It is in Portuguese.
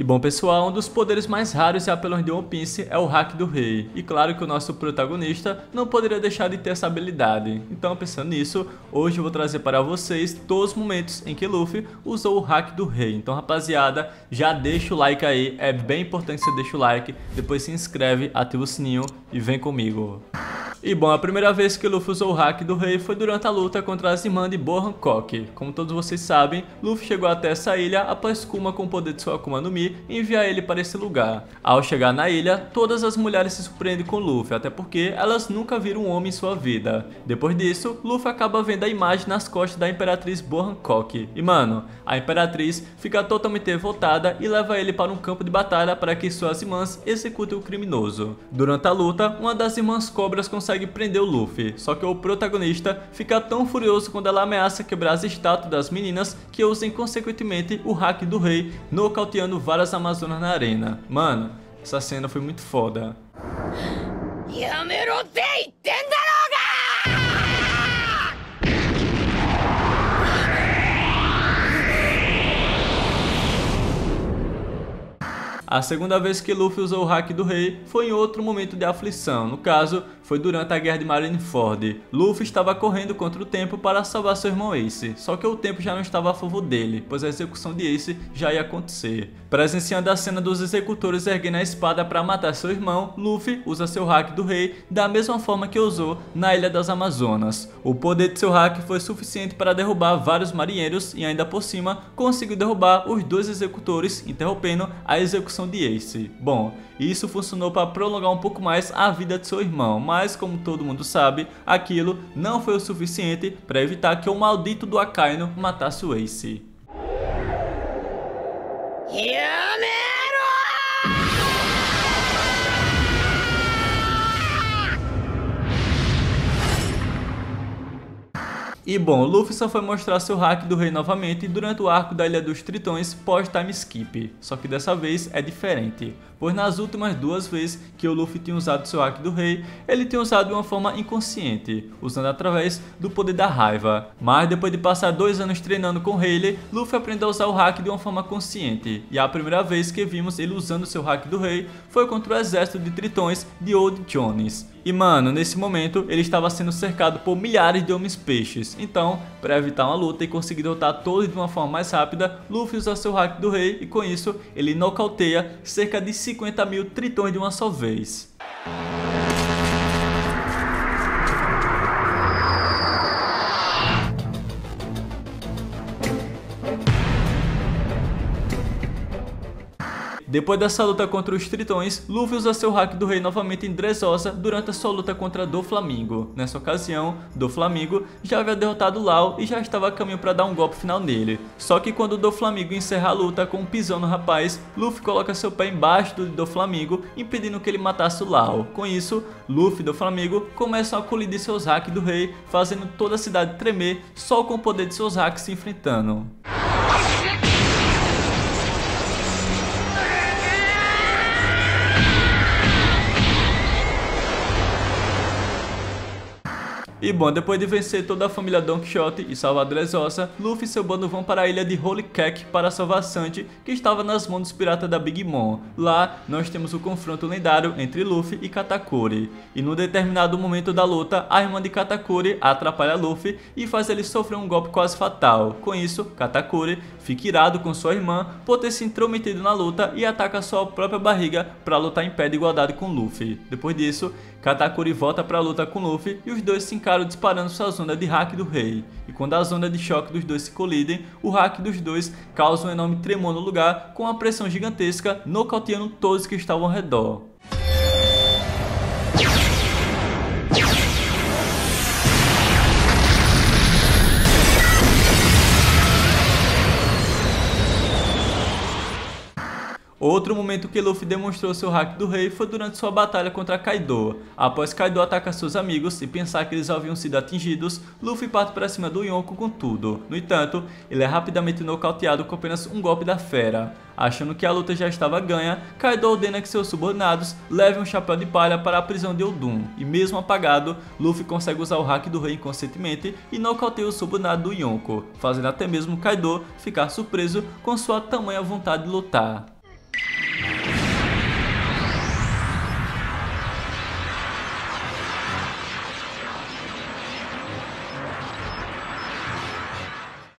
bom pessoal, um dos poderes mais raros e apelões de One Piece é o Haki do Rei. E claro que o nosso protagonista não poderia deixar de ter essa habilidade. Então pensando nisso, hoje eu vou trazer para vocês todos os momentos em que Luffy usou o Haki do Rei. Então rapaziada, já deixa o like aí, é bem importante que você deixe o like, depois se inscreve, ativa o sininho e vem comigo. E bom, a primeira vez que Luffy usou o Haki do Rei foi durante a luta contra as irmãs de Boa Hancock. Como todos vocês sabem, Luffy chegou até essa ilha após Kuma, com o poder de sua Akuma no Mi, enviar ele para esse lugar. Ao chegar na ilha, todas as mulheres se surpreendem com Luffy, até porque elas nunca viram um homem em sua vida. Depois disso, Luffy acaba vendo a imagem nas costas da Imperatriz Boa Hancock. E mano, a Imperatriz fica totalmente revoltada e leva ele para um campo de batalha para que suas irmãs executem o criminoso. Durante a luta, uma das irmãs cobras consegue prender o Luffy, só que o protagonista fica tão furioso quando ela ameaça quebrar as estátuas das meninas que usem consequentemente o Haki do Rei, nocauteando várias amazonas na arena. Mano, essa cena foi muito foda. A segunda vez que Luffy usou o Haki do Rei foi em outro momento de aflição, no caso, foi durante a guerra de Marineford. Luffy estava correndo contra o tempo para salvar seu irmão Ace, só que o tempo já não estava a favor dele, pois a execução de Ace já ia acontecer. Presenciando a cena dos executores erguendo a espada para matar seu irmão, Luffy usa seu Haki do Rei da mesma forma que usou na Ilha das Amazonas. O poder de seu Haki foi suficiente para derrubar vários marinheiros e ainda por cima conseguiu derrubar os dois executores, interrompendo a execução de Ace. Bom, isso funcionou para prolongar um pouco mais a vida de seu irmão, mas como todo mundo sabe, aquilo não foi o suficiente para evitar que o maldito do Akainu matasse o Ace. E bom, Luffy só foi mostrar seu Haki do Rei novamente durante o arco da Ilha dos Tritões pós-time skip, só que dessa vez é diferente, pois nas últimas duas vezes que o Luffy tinha usado seu Haki do Rei, ele tinha usado de uma forma inconsciente, usando através do poder da raiva. Mas depois de passar 2 anos treinando com Rayleigh, Luffy aprendeu a usar o Haki de uma forma consciente, e a primeira vez que vimos ele usando seu Haki do Rei foi contra o exército de Tritões de Old Jones. E mano, nesse momento ele estava sendo cercado por milhares de homens peixes, então para evitar uma luta e conseguir derrotar todos de uma forma mais rápida, Luffy usa seu Haki do Rei e com isso ele nocauteia cerca de 50 mil tritões de uma só vez. Depois dessa luta contra os Tritões, Luffy usa seu Haki do Rei novamente em Dressrosa durante a sua luta contra Doflamingo. Nessa ocasião, Doflamingo já havia derrotado Law e já estava a caminho para dar um golpe final nele. Só que quando Doflamingo encerra a luta com um pisão no rapaz, Luffy coloca seu pé embaixo do Doflamingo, impedindo que ele matasse o Law. Com isso, Luffy e Doflamingo começam a colidir seus Haki do Rei, fazendo toda a cidade tremer só com o poder de seus Haki se enfrentando. E bom, depois de vencer toda a família Don Quixote e salvar Dressrosa, Luffy e seu bando vão para a ilha de Holy Cake para salvar Sanji, que estava nas mãos dos piratas da Big Mom. Lá, nós temos o confronto lendário entre Luffy e Katakuri. E num determinado momento da luta, a irmã de Katakuri atrapalha Luffy e faz ele sofrer um golpe quase fatal. Com isso, Katakuri fica irado com sua irmã por ter se intrometido na luta e ataca sua própria barriga para lutar em pé de igualdade com Luffy. Depois disso, Katakuri volta para a luta com Luffy e os dois se encaram disparando suas ondas de Haki do Rei. E quando as ondas de choque dos dois se colidem, o Haki dos dois causa um enorme tremor no lugar com uma pressão gigantesca, nocauteando todos que estavam ao redor. Outro momento que Luffy demonstrou seu Haki do Rei foi durante sua batalha contra Kaido. Após Kaido atacar seus amigos e pensar que eles haviam sido atingidos, Luffy parte para cima do Yonko com tudo. No entanto, ele é rapidamente nocauteado com apenas um golpe da fera. Achando que a luta já estava ganha, Kaido ordena que seus subordinados levem um chapéu de palha para a prisão de Oldun. E mesmo apagado, Luffy consegue usar o Haki do Rei inconscientemente e nocauteia o subordinado do Yonko, fazendo até mesmo Kaido ficar surpreso com sua tamanha vontade de lutar.